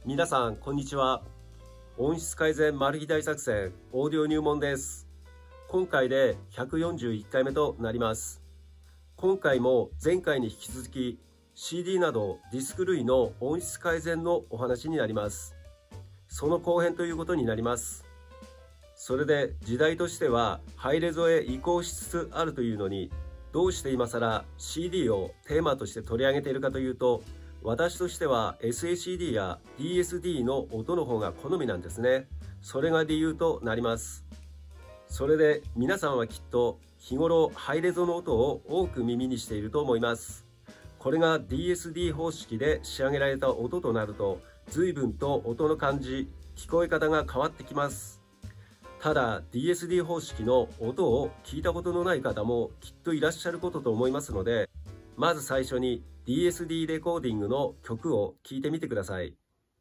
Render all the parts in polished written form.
皆さんこんにちは。音質改善マル秘大作戦オーディオ入門です。今回で141回目となります。今回も前回に引き続き CD などディスク類の音質改善のお話になります。その後編ということになります。それで時代としてはハイレゾへ移行しつつあるというのに、どうして今更 CD をテーマとして取り上げているかというと、私としては SACD や DSD の音の方が好みなんですね。それが理由となります。それで皆さんはきっと日頃ハイレゾの音を多く耳にしていると思います。これが DSD 方式で仕上げられた音となると、随分と音の感じ、聞こえ方が変わってきます。ただ DSD 方式の音を聞いたことのない方もきっといらっしゃることと思いますので、まず最初に DSD レコーディングの曲を聴いてみてください。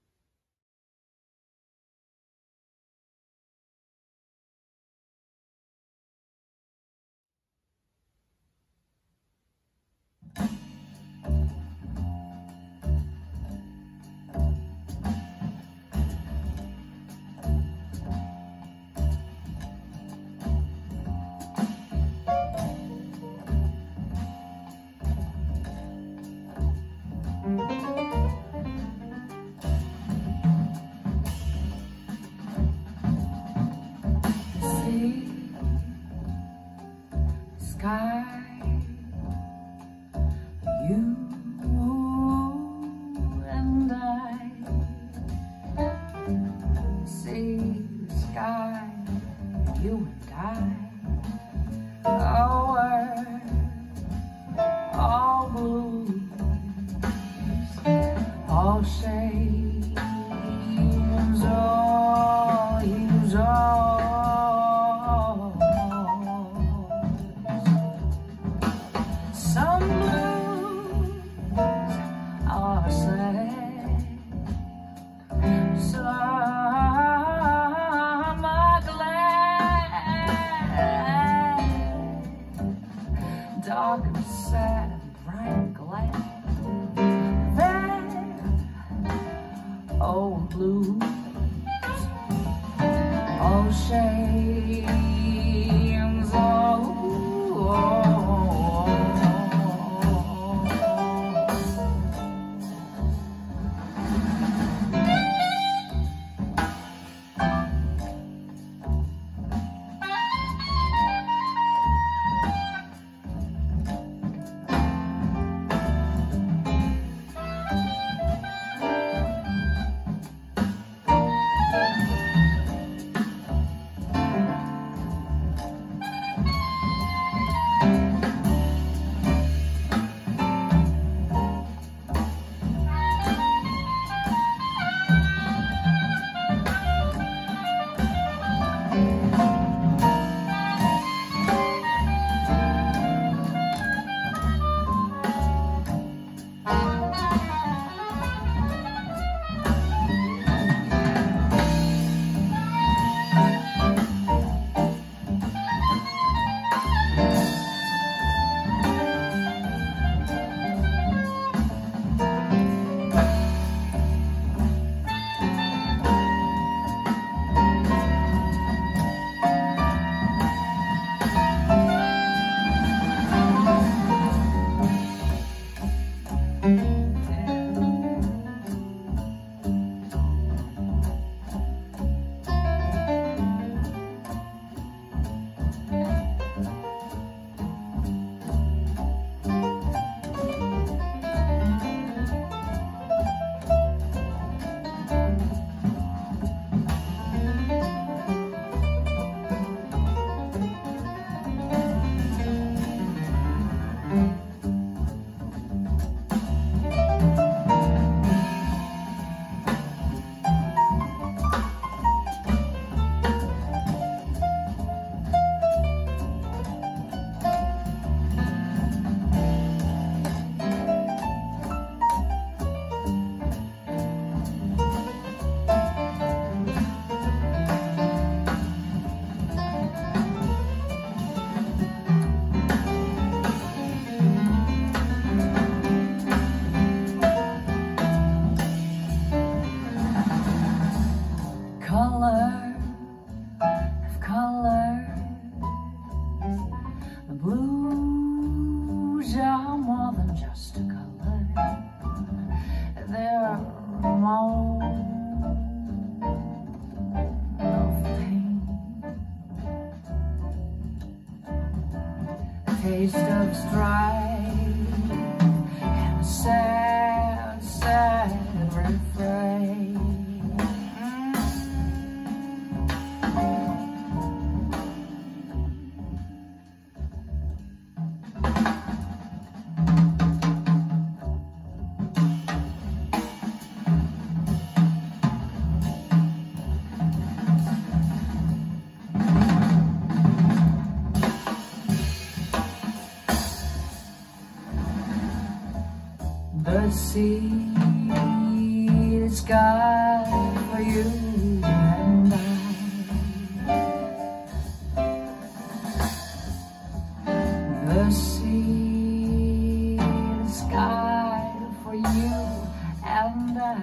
Sky, you and I see the sky, you and I, our all blues, all shades, all hues, all some blues are sad, some are glad, dark and sad, bright and glad. There colors. The blues are more than just a color. They're more of pain. A taste of strife and a sad, sad refrain. The seed is God for you and I. The seed is God for you and I.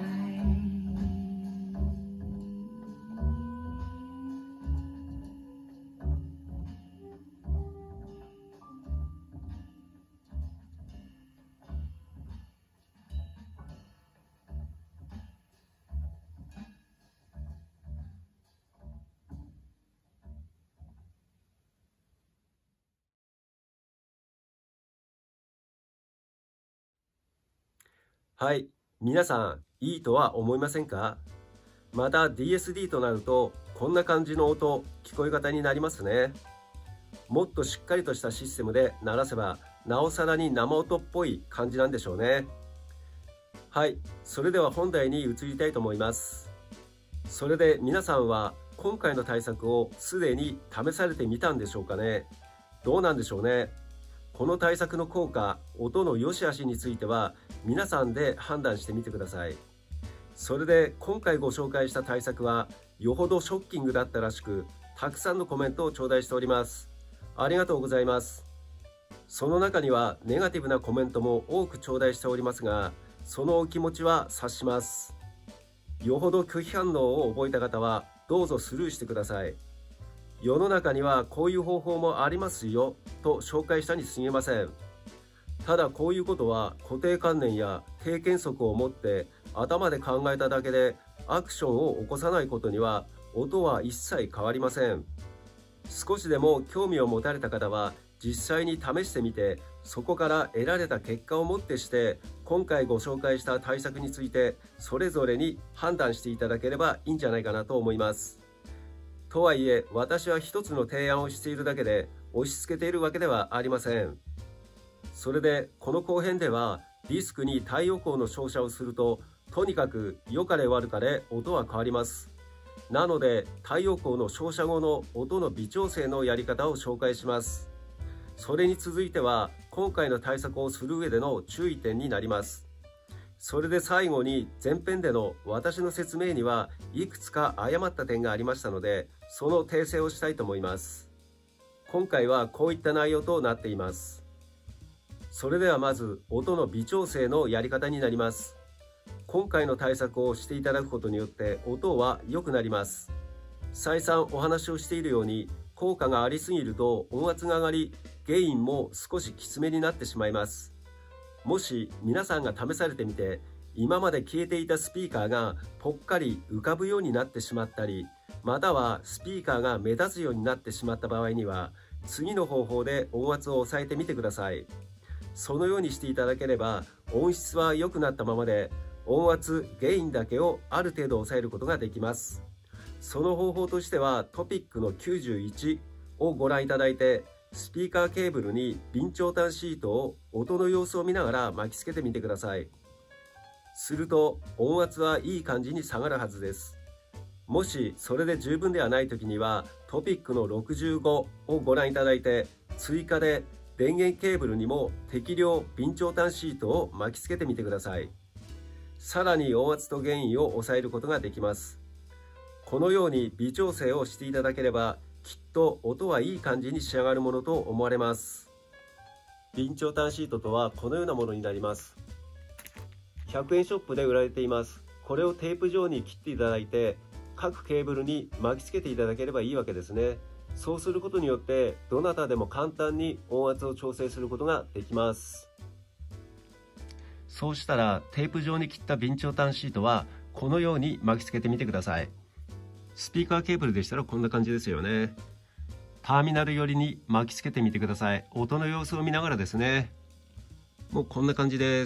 はい、皆さんいいとは思いませんか？また DSD となるとこんな感じの音、聞こえ方になりますね。もっとしっかりとしたシステムで鳴らせばなおさらに生音っぽい感じなんでしょうね。はい、それでは本題に移りたいと思います。それで皆さんは今回の対策をすでに試されてみたんでしょうかね。どうなんでしょうね。この対策の効果、音の良し悪しについては皆さんで判断してみてください。それで今回ご紹介した対策はよほどショッキングだったらしく、たくさんのコメントを頂戴しております。ありがとうございます。その中にはネガティブなコメントも多く頂戴しておりますが、そのお気持ちは察します。よほど拒否反応を覚えた方はどうぞスルーしてください。世の中にはこういう方法もありますよと紹介したに過ぎません。ただこういうことは固定観念や経験則を持って頭で考えただけでアクションを起こさないことには音は一切変わりません。少しでも興味を持たれた方は実際に試してみて、そこから得られた結果をもってして今回ご紹介した対策についてそれぞれに判断していただければいいんじゃないかなと思います。とはいえ私は一つの提案をしているだけで押し付けているわけではありません。それでこの後編ではディスクに太陽光の照射をするととにかく良かれ悪かれ音は変わります。なので太陽光の照射後の音の微調整のやり方を紹介します。それに続いては今回の対策をする上での注意点になります。それで最後に前編での私の説明にはいくつか誤った点がありましたので、その訂正をしたいと思います。今回はこういった内容となっています。それではまず音の微調整のやり方になります。今回の対策をしていただくことによって音は良くなります。再三お話をしているように効果がありすぎると音圧が上がり、ゲインも少しきつめになってしまいます。もし皆さんが試されてみて今まで消えていたスピーカーがぽっかり浮かぶようになってしまったり、またはスピーカーが目立つようになってしまった場合には次の方法で音圧を抑えてみてください。そのようにしていただければ音質は良くなったままで音圧、ゲインだけをある程度抑えることができます。その方法としてはトピックの91をご覧いただいて、スピーカーケーブルに備長炭シートを音の様子を見ながら巻きつけてみてください。すると音圧はいい感じに下がるはずです。もしそれで十分ではない時にはトピックの65をご覧いただいて、追加で電源ケーブルにも適量備長炭シートを巻きつけてみてください。さらに音圧とゲインを抑えることができます。このように微調整をしていただければきっと音はいい感じに仕上がるものと思われます。備長炭シートとはこのようなものになります。100円ショップで売られています。これをテープ状に切っていただいて各ケーブルに巻きつけていただければいいわけですね。そうすることによってどなたでも簡単に音圧を調整することができます。そうしたらテープ状に切った備長炭シートはこのように巻きつけてみてください。スピーカーケーブルでしたらこんな感じですよね。ターミナル寄りに巻きつけてみてください。音の様子を見ながらですね。もうこんな感じです。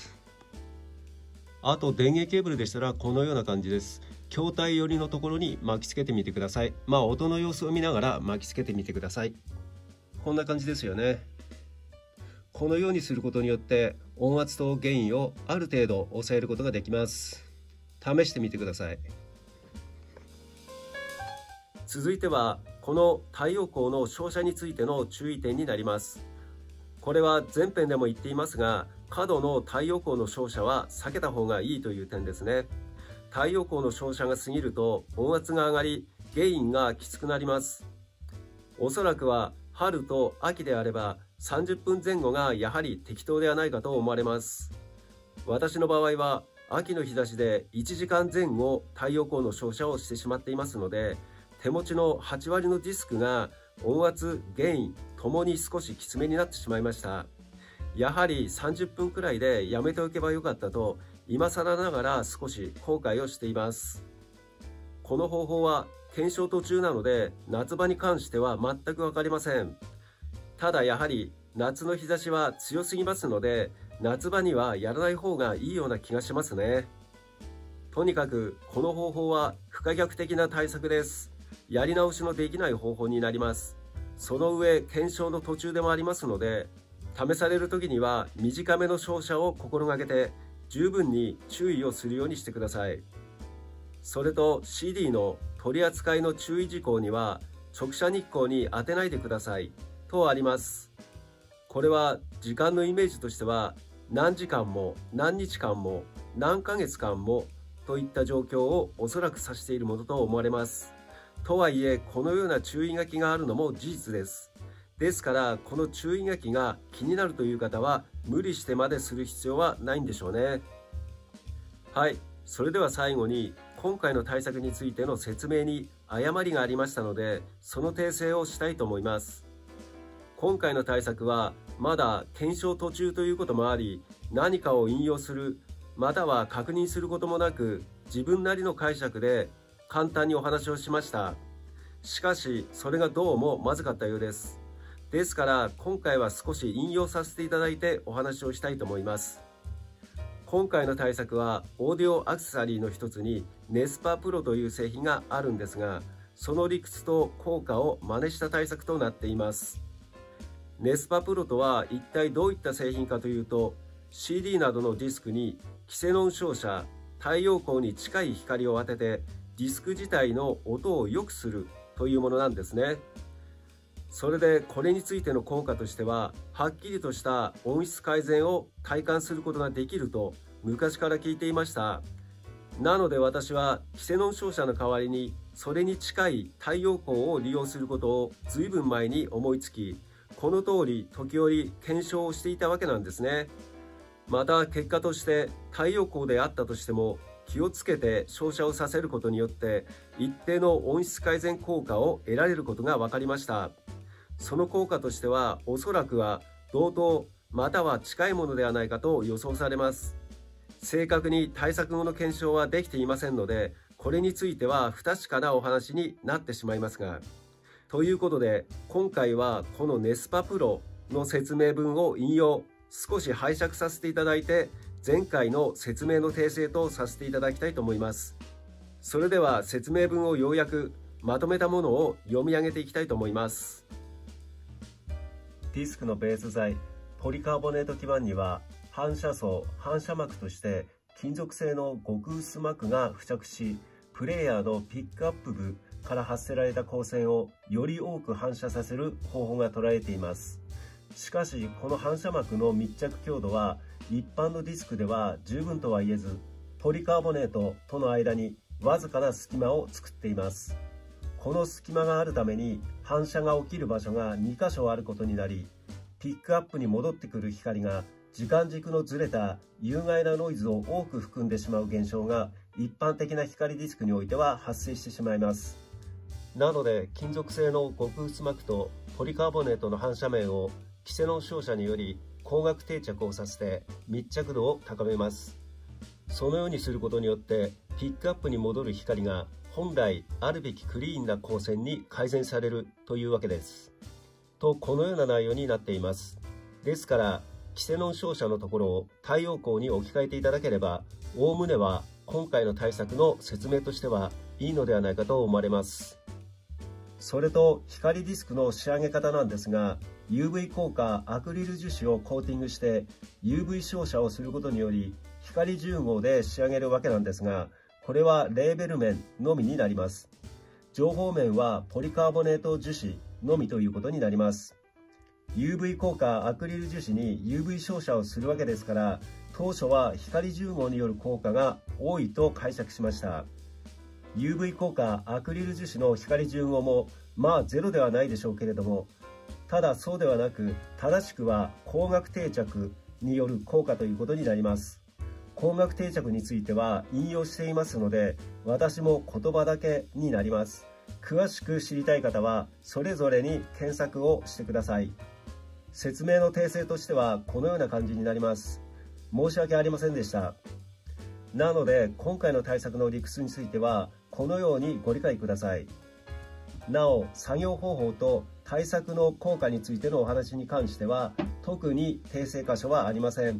あと電源ケーブルでしたらこのような感じです。筐体寄りのところに巻きつけてみてください。音の様子を見ながら巻きつけてみてください。こんな感じですよね。このようにすることによって音圧とゲインをある程度抑えることができます。試してみてください。続いてはこの太陽光の照射についての注意点になります。これは前編でも言っていますが、過度の太陽光の照射は避けた方がいいという点ですね。太陽光の照射が過ぎると音圧が上がり、ゲインがきつくなります。おそらくは春と秋であれば30分前後がやはり適当ではないかと思われます。私の場合は秋の日差しで1時間前後太陽光の照射をしてしまっていますので、手持ちの8割のディスクが音圧、ゲインともに少しきつめになってしまいました。やはり30分くらいでやめておけばよかったと今更ながら少し後悔をしています。この方法は検証途中なので夏場に関しては全く分かりません。ただやはり夏の日差しは強すぎますので、夏場にはやらない方がいいような気がしますね。とにかくこの方法は不可逆的な対策です。やり直しのできない方法になります。その上検証の途中でもありますので、試される時には短めの照射を心がけて十分に注意をするようにしてください。それと CD の取り扱いの注意事項には直射日光に当てないでくださいとあります。これは時間のイメージとしては何時間も何日間も何ヶ月間もといった状況をおそらく指しているものと思われます。とはいえこのような注意書きがあるのも事実です。ですからこの注意書きが気になるという方は無理してまでする必要はないんでしょうね。はい、それでは最後に今回の対策についての説明に誤りがありましたので、その訂正をしたいと思います。今回の対策はまだ検証途中ということもあり、何かを引用するまたは確認することもなく自分なりの解釈で簡単にお話をしました。しかしそれがどうもまずかったようです。ですから今回は少し引用させていただいてお話をしたいと思います。今回の対策はオーディオアクセサリーの一つにネスパプロという製品があるんですが、その理屈と効果を真似した対策となっています。ネスパプロとは一体どういった製品かというと、 CD などのディスクにキセノン照射、太陽光に近い光を当ててディスク自体の音を良くするというものなんですね。それでこれについての効果としては、はっきりとした音質改善を体感することができると昔から聞いていました。なので私はキセノン照射の代わりにそれに近い太陽光を利用することを随分前に思いつき、この通り時折検証をしていたわけなんですね。また結果として太陽光であったとしても気をつけて照射をさせることによって一定の音質改善効果を得られることが分かりました。その効果としてはおそらくは同等または近いものではないかと予想されます。正確に対策後の検証はできていませんので、これについては不確かなお話になってしまいますが、ということで今回はこのネスパプロの説明文を引用少し拝借させていただいて、前回の説明の訂正とさせていただきたいと思います。それでは説明文を要約まとめたものを読み上げていきたいと思います。ディスクのベース材ポリカーボネート基板には反射層、反射膜として金属製の極薄膜が付着し、プレイヤーのピックアップ部から発せられた光線をより多く反射させる方法が捉えています。しかしこの反射膜の密着強度は一般のディスクでは十分とは言えず、ポリカーボネートとの間にわずかな隙間を作っています。この隙間があるために反射が起きる場所が2箇所あることになり、ピックアップに戻ってくる光が時間軸のずれた有害なノイズを多く含んでしまう現象が一般的な光ディスクにおいては発生してしまいます。なので金属製の極薄膜とポリカーボネートの反射面をキセノン照射により光学定着をさせて密着度を高めます。そのようにすることによってピックアップに戻る光が本来あるべきクリーンな光線に改善されるというわけです。とこのような内容になっています。ですからキセノン照射のところを太陽光に置き換えていただければ、おおむねは今回の対策の説明としてはいいのではないかと思われます。それと光ディスクの仕上げ方なんですが、 UV 効果アクリル樹脂をコーティングして UV 照射をすることにより光純合で仕上げるわけなんですが、これはレーベル面のみになります。情報面はポリカーボネート樹脂のみということになります。 UV 効果アクリル樹脂に UV 照射をするわけですから、当初は光純合による効果が多いと解釈しました。 UV 効果アクリル樹脂の光純合もゼロではないでしょうけれども、ただそうではなく正しくは光学定着による効果ということになります。光学定着については引用していますので、私も言葉だけになります。詳しく知りたい方はそれぞれに検索をしてください。説明の訂正としてはこのような感じになります。申し訳ありませんでした。なので今回の対策の理屈についてはこのようにご理解ください。なお作業方法と対策の効果についてのお話に関しては特に訂正箇所はありません。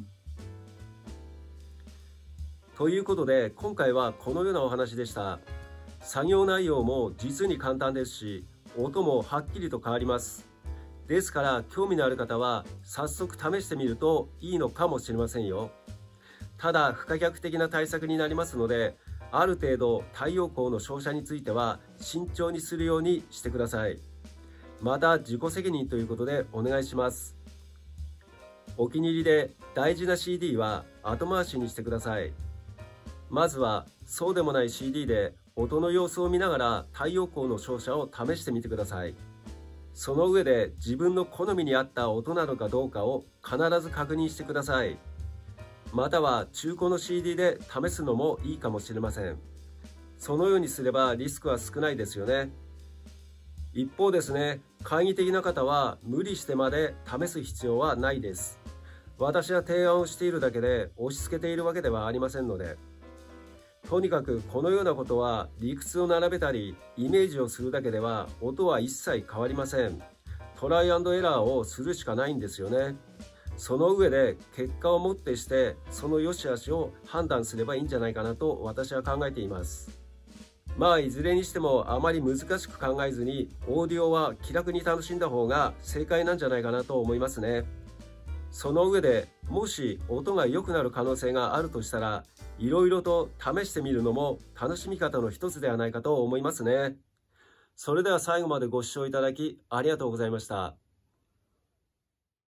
ということで今回はこのようなお話でした。作業内容も実に簡単ですし、音もはっきりと変わります。ですから興味のある方は早速試してみるといいのかもしれませんよ。ただ不可逆的な対策になりますので、ある程度太陽光の照射については慎重にするようにしてください。また自己責任ということでお願いします。お気に入りで大事な CD は後回しにしてください。まずはそうでもない CD で音の様子を見ながら太陽光の照射を試してみてください。その上で自分の好みに合った音なのかどうかを必ず確認してください。または中古の CD で試すのもいいかもしれません。そのようにすればリスクは少ないですよね。一方ですね、懐疑的な方は無理してまで試す必要はないです。私は提案をしているだけで押し付けているわけではありませんので。とにかくこのようなことは理屈を並べたりイメージをするだけでは音は一切変わりません。トライアンドエラーをするしかないんですよね。その上で結果をもってしてその良し悪しを判断すればいいんじゃないかなと私は考えています。いずれにしてもあまり難しく考えずにオーディオは気楽に楽しんだ方が正解なんじゃないかなと思いますね。その上でもし音が良くなる可能性があるとしたら、いろいろと試してみるのも楽しみ方の一つではないかと思いますね。それでは最後までご視聴いただきありがとうございました。